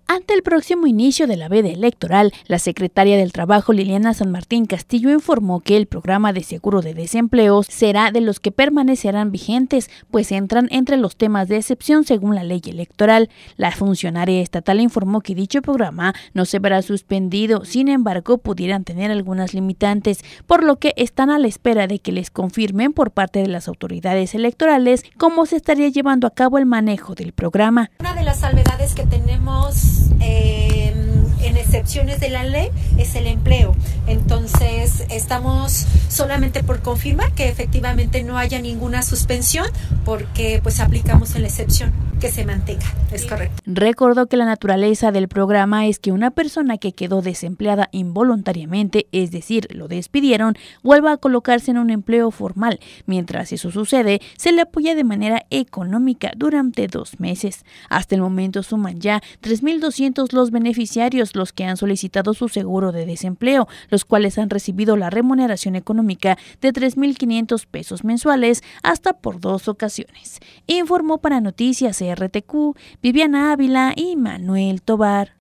Ante el próximo inicio de la veda electoral, la secretaria del Trabajo, Liliana San Martín Castillo, informó que el programa de seguro de desempleo será de los que permanecerán vigentes, pues entran entre los temas de excepción según la ley electoral. La funcionaria estatal informó que dicho programa no se verá suspendido, sin embargo, pudieran tener algunas limitantes, por lo que están a la espera de que les confirmen por parte de las autoridades electorales cómo se estaría llevando a cabo el manejo del programa. Una de las salvedades que tenemos en excepciones de la ley es el empleo. Entonces estamos solamente por confirmar que efectivamente no haya ninguna suspensión, porque pues aplicamos en la excepción que se mantenga. Es correcto. Recordó que la naturaleza del programa es que una persona que quedó desempleada involuntariamente, es decir, lo despidieron, vuelva a colocarse en un empleo formal. Mientras eso sucede, se le apoya de manera económica durante 2 meses. Hasta el momento suman ya 3.200 los beneficiarios, los que han solicitado su seguro de desempleo, los cuales han recibido la remuneración económica de 3.500 pesos mensuales hasta por 2 ocasiones. Informó para Noticias RTQ, Viviana Ávila y Manuel Tobar.